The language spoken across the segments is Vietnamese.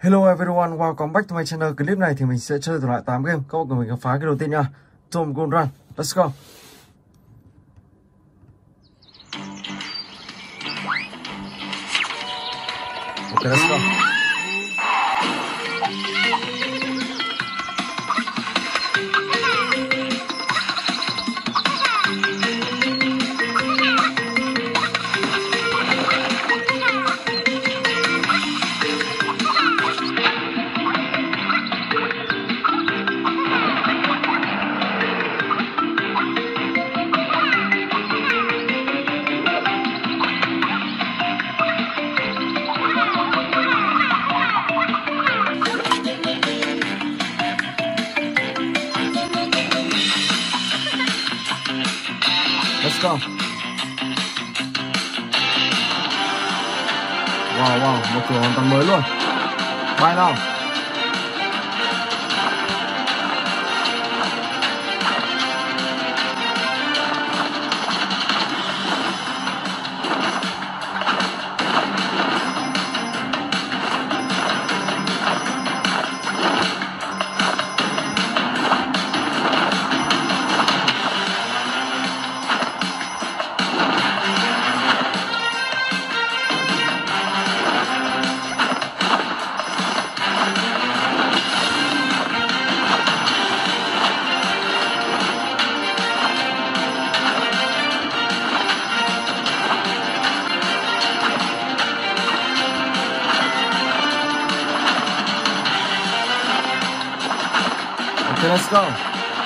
Hello everyone, welcome back to my channel. Clip này thì mình sẽ chơi thử lại 8 game. Các bạn cùng mình khám phá cái đầu tiên nha. Tom Gold Run, let's go. Ok, let's go. Let's go. Wow, một cửa hoàn toàn mới luôn. Bay nào. Okay, let's go.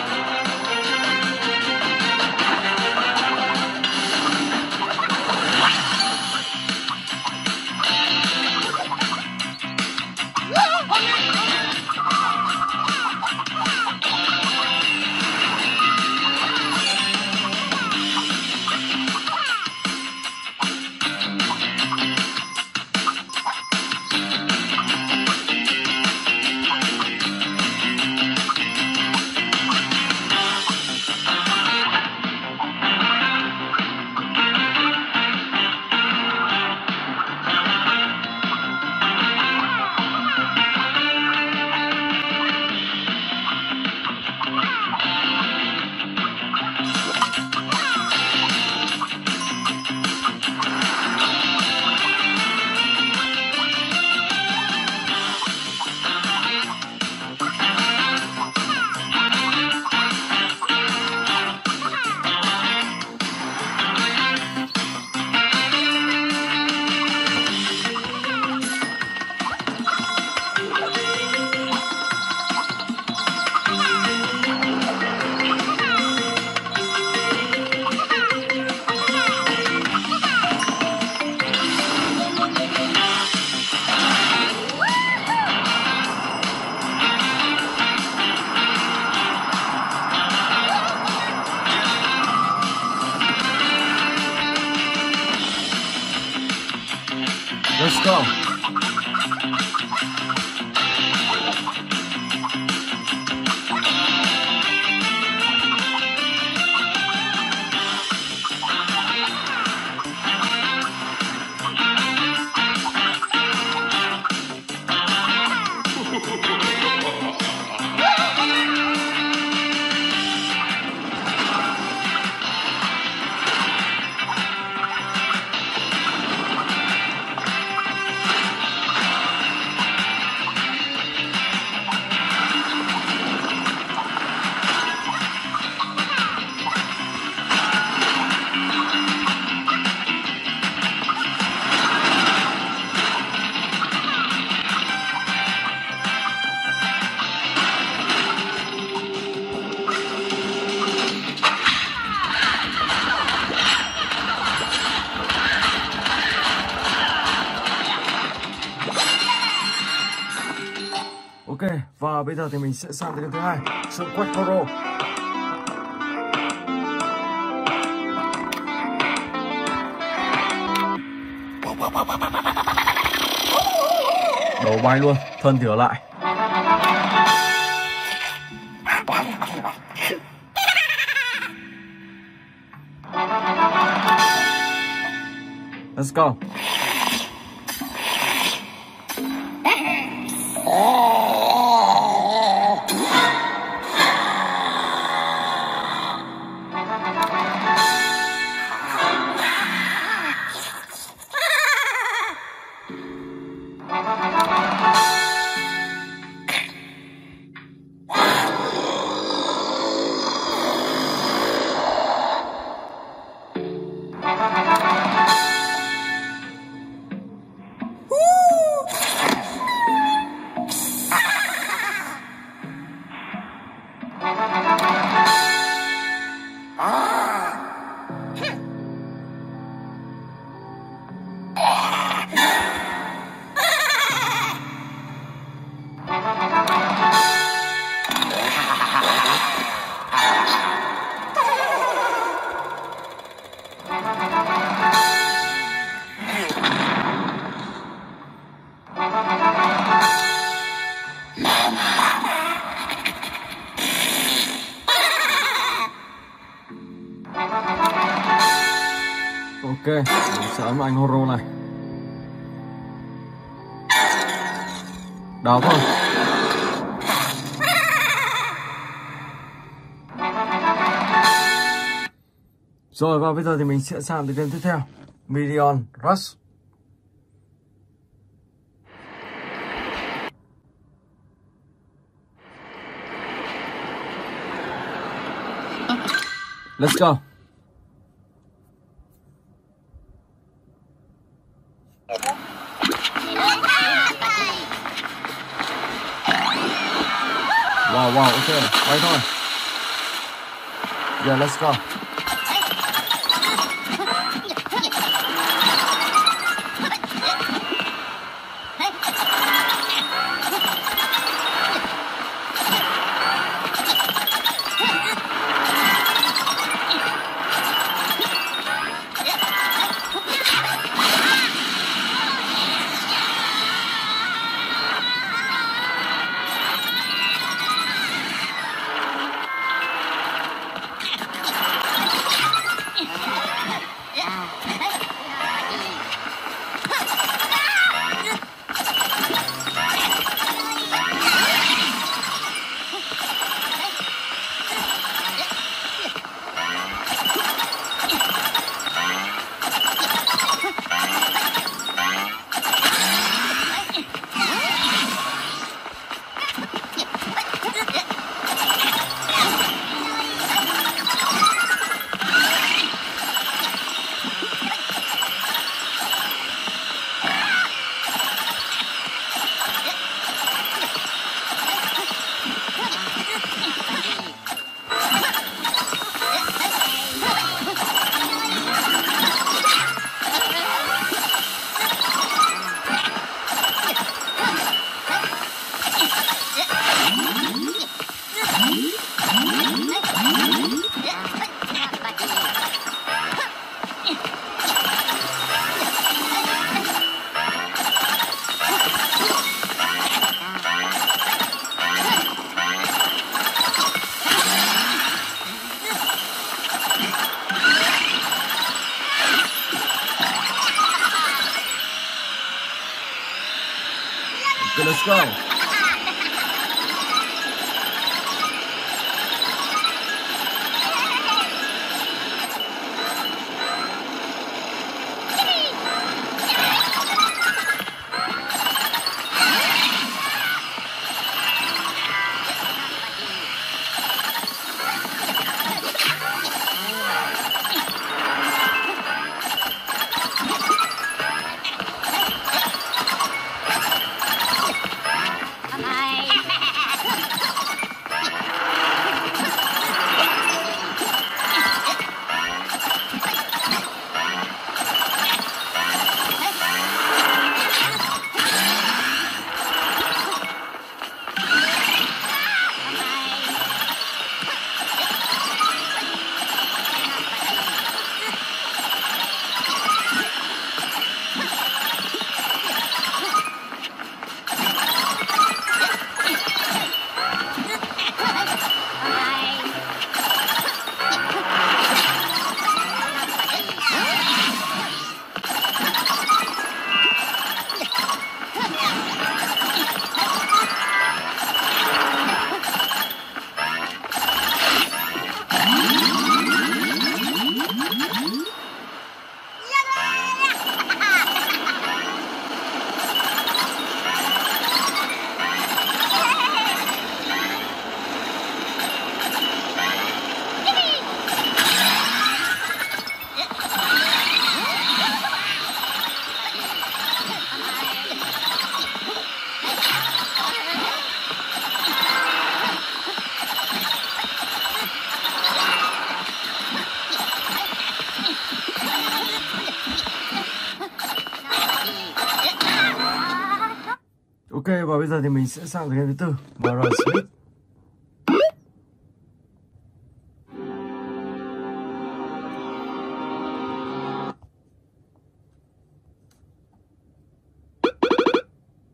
Let's go. Ok, và bây giờ thì mình sẽ sang tới game thứ hai, sự quét Koro. Đầu bay luôn, thân thì ở lại. Let's go. mình sẽ ấn anh Horo này. Đào thôi. Rồi và bây giờ thì mình sẽ sang tới game tiếp theo, Million Rush. Let's go. Wow, ok, quay thôi. Yeah, let's go. Okay, let's go. Ok, và bây giờ thì mình sẽ sang game thứ tư, Mara Smith.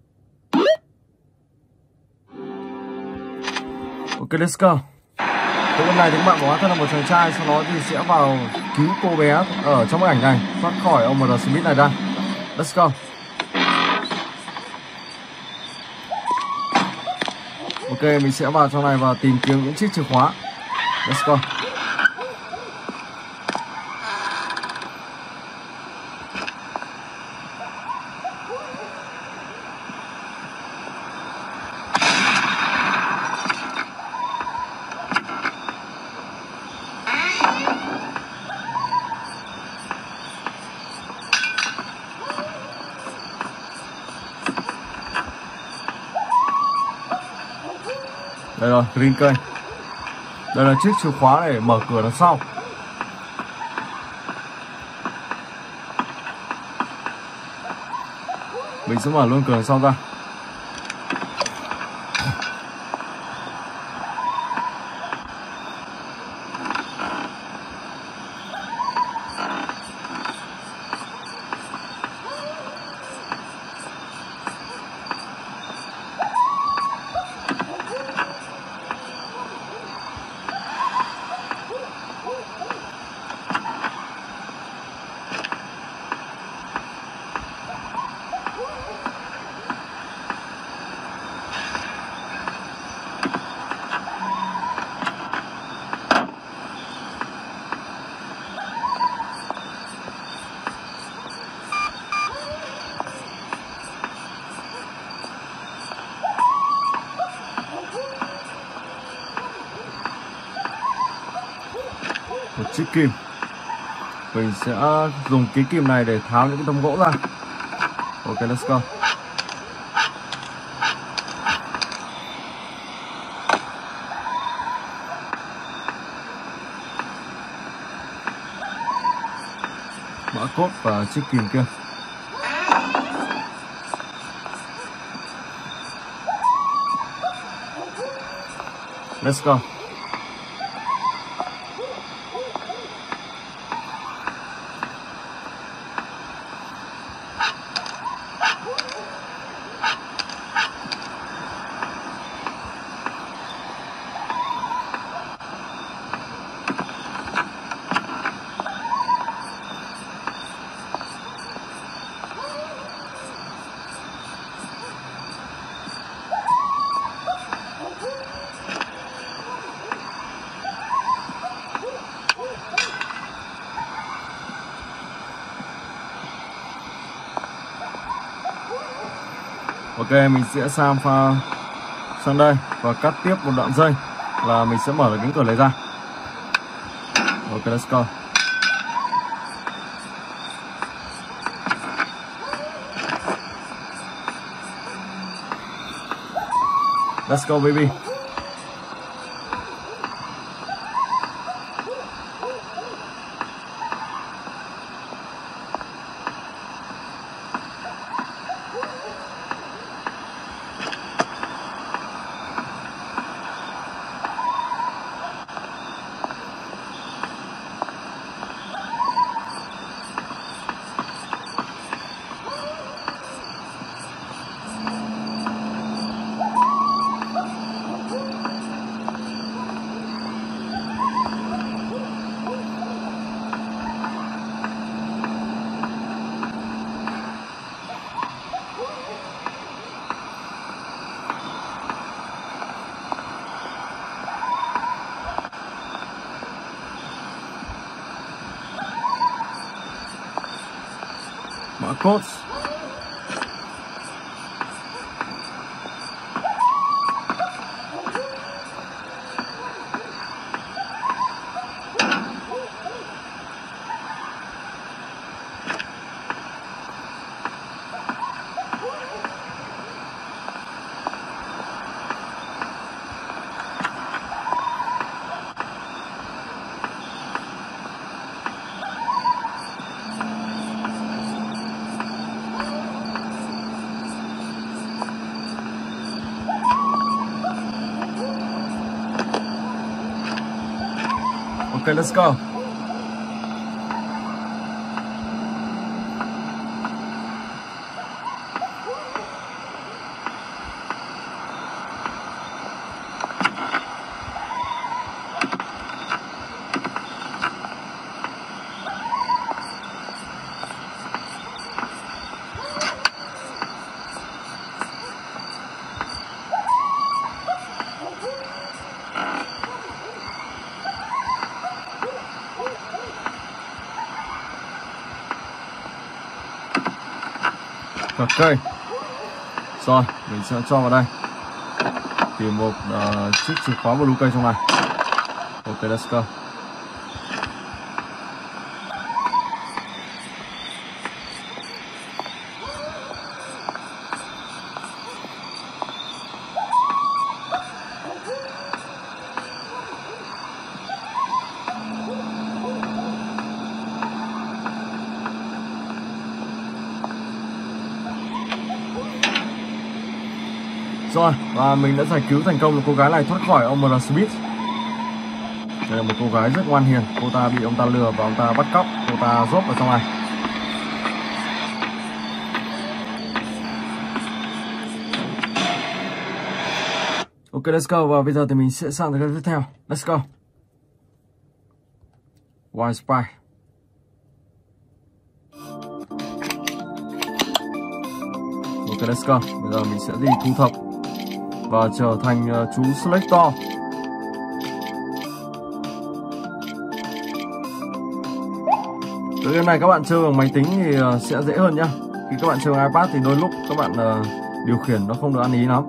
Ok, let's go. Từ lúc này thì các bạn bỏ thân là một chàng trai, sau đó thì sẽ vào cứu cô bé ở trong bức ảnh này, thoát khỏi ông M.R. Smith này ra. Let's go. Ok, mình sẽ vào trong này và tìm kiếm những chiếc chìa khóa. Let's go. Đây rồi, green cây. Đây là chiếc chìa khóa để mở cửa đằng sau. Mình sẽ mở luôn cửa đằng sau ra. Một chiếc kìm. Mình sẽ dùng cái kìm này để tháo những cái tấm gỗ ra. Ok, let's go. Mã cốt và chiếc kìm kia. Let's go. Ok, mình sẽ sang đây và cắt tiếp một đoạn dây là mình sẽ mở được cánh cửa này ra. Ok, let's go. Let's go baby. Mã code. Okay, let's go. cả cây. Rồi mình sẽ cho vào đây, tìm một chiếc chìa khóa blue cây trong này. Ok, let's go. Rồi, và mình đã giải cứu thành công cô gái này thoát khỏi ông M. Smith. Đây là một cô gái rất ngoan hiền. Cô ta bị ông ta lừa và ông ta bắt cóc. Cô ta rốt vào trong này. Ok, let's go. Và bây giờ thì mình sẽ sang tới cái tiếp theo. Let's go. Wild Spy. Ok, let's go. Bây giờ mình sẽ đi thu thập và trở thành chú Selector. Cái game này các bạn chơi bằng máy tính thì sẽ dễ hơn nhá. Khi các bạn chơi bằng iPad thì đôi lúc các bạn điều khiển nó không được ăn ý lắm.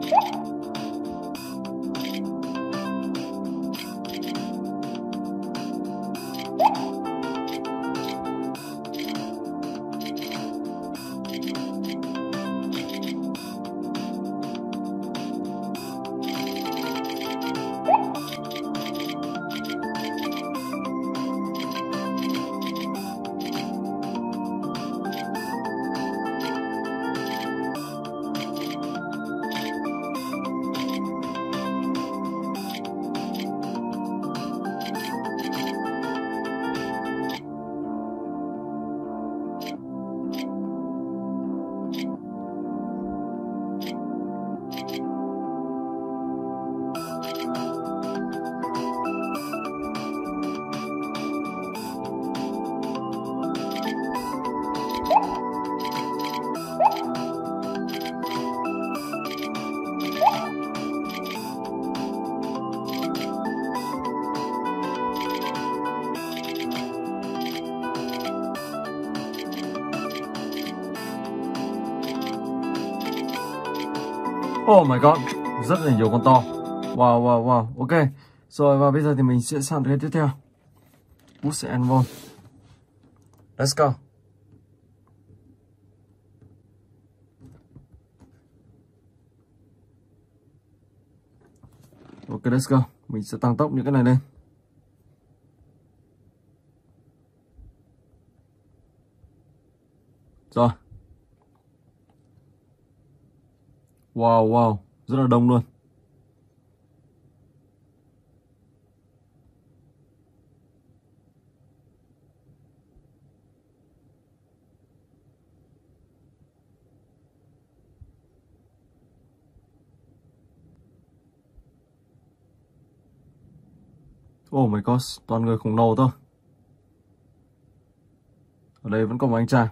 Oh my god, rất là nhiều con to. Wow, wow, wow. Ok. Rồi và bây giờ thì mình sẽ sang cái tiếp theo. Push and roll. Let's go. Ok, let's go. Mình sẽ tăng tốc những cái này lên. Rồi. Wow, wow, rất là đông luôn. Oh my god, toàn người khổng lồ thôi. Ở đây vẫn có một anh chàng.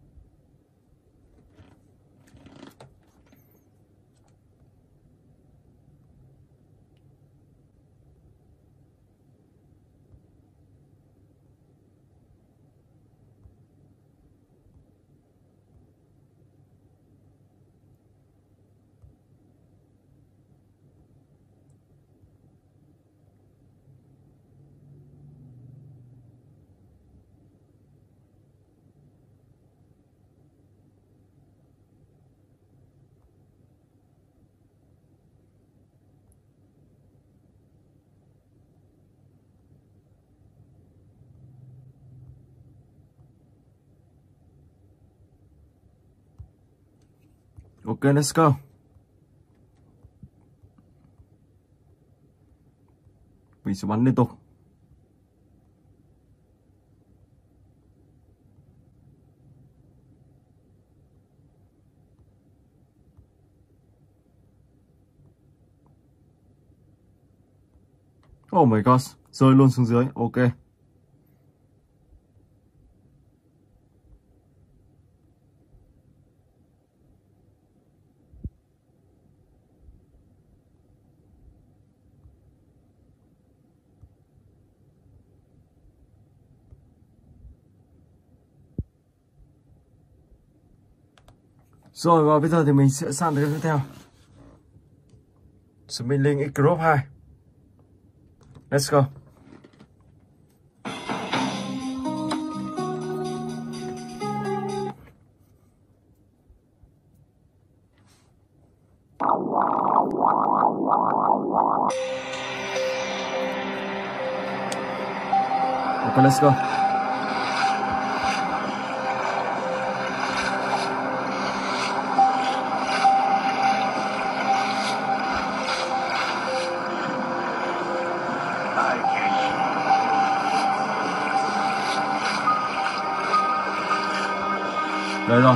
Ok, let's go. Mình sẽ bắn liên tục. Oh my god, rơi luôn xuống dưới. Ok. Rồi và bây giờ thì mình sẽ sang tới tiếp theo. Spin Link X Group 2. Let's go. Okay, let's go. Đây rồi.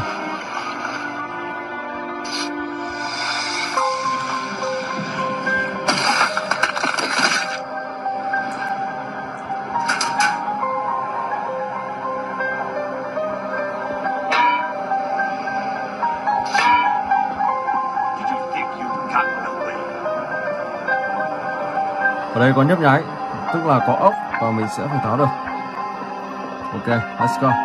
Ở đây có nhấp nháy, tức là có ốc và mình sẽ phải tháo được. Ok, let's go.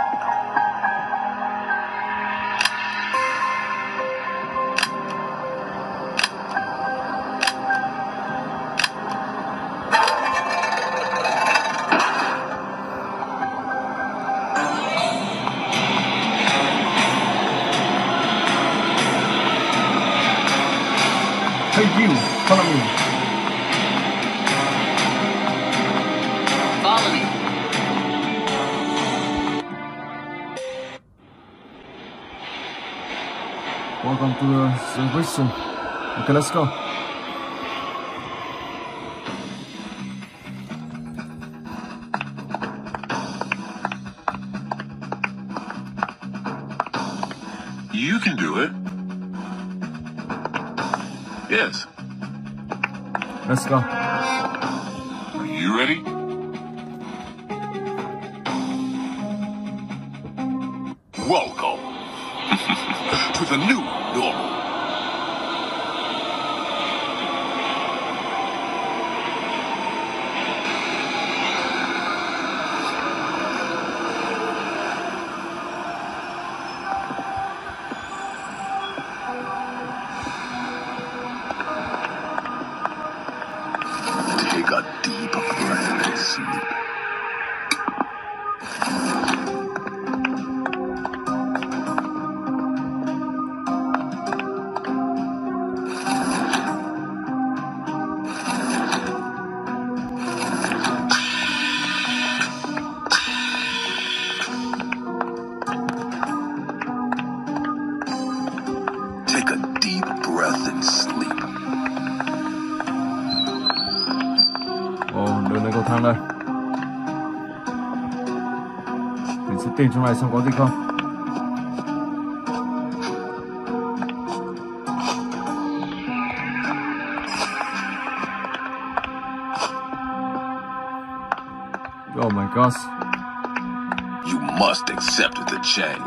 Hey you, follow me. Follow me. Welcome to the vision. Okay, let's go. You can do it. Yes. Let's go. Are you ready? Welcome to the new normal. Take a deep breath and sleep. Take a deep breath and sleep. Ồ, đường này cầu thang đây. Mình sẽ tìm trong này xem có gì không. Oh my gosh. You must accept the change.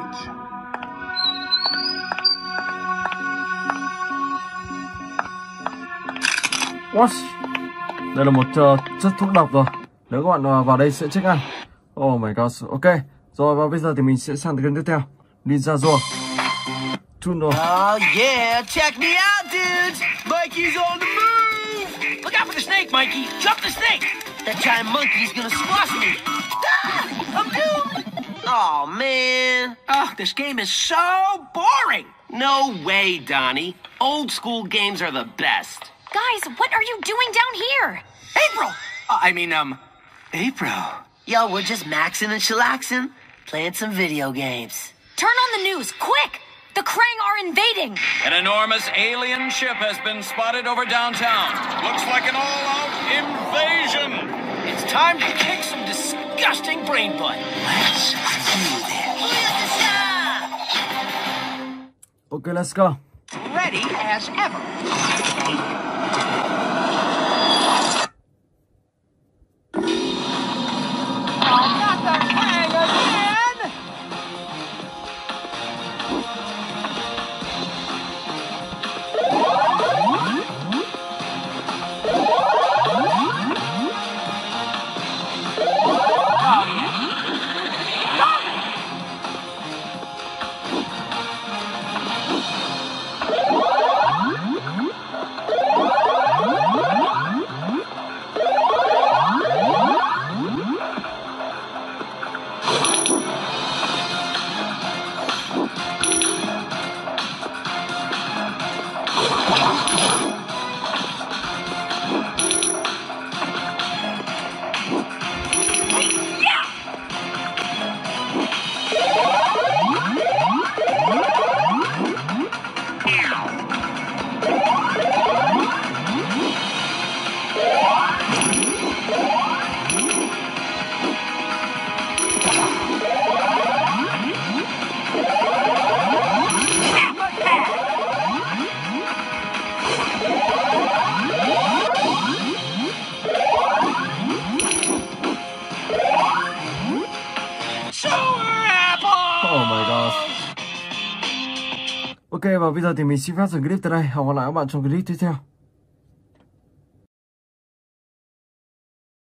What? Đây là một chất thuốc độc rồi. Nếu các bạn vào đây sẽ check ăn. Oh my gosh. Ok. Rồi và bây giờ thì mình sẽ sang tới game tiếp theo. Ninja Zone. Tuno. Oh yeah, check me out, dudes. Mikey's on the move. Look out for the snake, Mikey. Jump the snake. That giant monkey's gonna squash me. Ah, I'm doomed. Oh man. Oh, this game is so boring. No way, Donnie. Old school games are the best. Guys, what are you doing down here? April. April. Yo, we're just maxing and chillaxing, playing some video games. Turn on the news, quick! The Krang are invading! An enormous alien ship has been spotted over downtown. Looks like an all-out invasion. It's time to kick some disgusting brain butt. Let's do this. Ok, let's go. Ready as ever. Ok, và bây giờ thì mình xin phép dừng clip tại đây. Hẹn gặp lại các bạn trong clip tiếp theo.